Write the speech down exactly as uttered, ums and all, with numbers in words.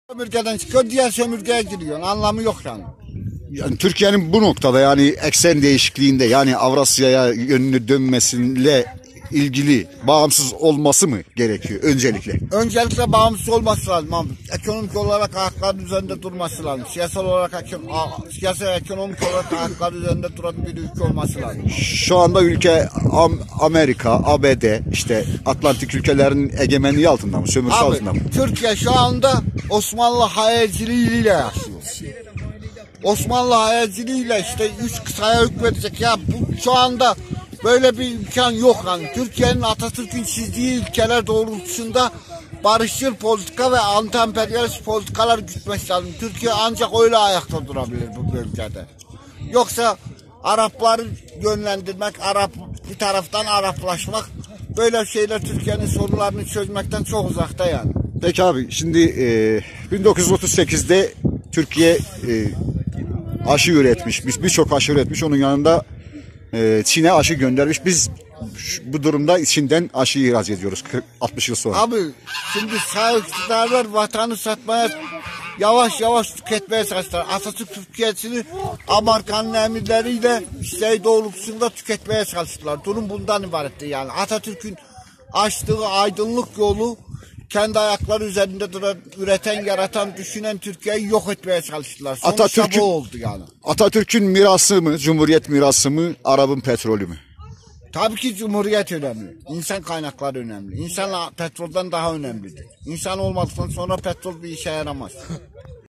Sömürgeden çıkıyor, diğer sömürgeye giriyor. Anlamı yok yani. Yani Türkiye'nin bu noktada yani eksen değişikliğinde yani Avrasya'ya yönünü dönmesiyle ilgili bağımsız olması mı gerekiyor öncelikle? Öncelikle bağımsız olması lazım. Abi. Ekonomik olarak ayakları üzerinde durması lazım. Siyasal olarak, siyasal ekonomik olarak ayakları üzerinde duran bir ülke olması lazım. Şu anda ülke Am Amerika, A B D, işte Atlantik ülkelerin egemenliği altında mı, sömürüsü Abi, altında mı? Türkiye şu anda Osmanlı hayalciliğiyle yaşıyor. Osmanlı hayalciliğiyle işte üç kıtaya hükmedecek. Ya bu, şu anda böyle bir imkan yok yani. Türkiye'nin Atatürk'ün çizdiği ilkeler doğrultusunda barışçıl politika ve anti-emperyalist politikalar gütmesi lazım. Türkiye ancak öyle ayakta durabilir bu bölgede. Yoksa Arapları yönlendirmek, Arap bir taraftan Araplaşmak, böyle şeyler Türkiye'nin sorunlarını çözmekten çok uzakta yani. Peki abi, şimdi e, bin dokuz yüz otuz sekizde Türkiye e, aşı üretmiş, biz birçok aşı üretmiş, onun yanında e, Çin'e aşı göndermiş. Biz şu, bu durumda Çin'den aşı ihraç ediyoruz altmış yıl sonra. Abi şimdi sağ iktidarlar vatanı satmaya yavaş yavaş tüketmeye çalıştılar. Atatürk Türkiye'sini Amerikan'ın emirleriyle isteği doğrultusunda tüketmeye çalıştılar. Durum bundan ibaretti yani. Atatürk'ün açtığı aydınlık yolu kendi ayakları üzerinde duran, üreten, yaratan, düşünen Türkiye'yi yok etmeye çalıştılar. Sonuçta Atatürk'ün, bu oldu yani. Atatürk'ün mirası mı, Cumhuriyet mirası mı, Arap'ın petrolü mü? Tabii ki Cumhuriyet önemli. İnsan kaynakları önemli. İnsan petrolden daha önemlidir. İnsan olmadıktan sonra petrol bir işe yaramaz.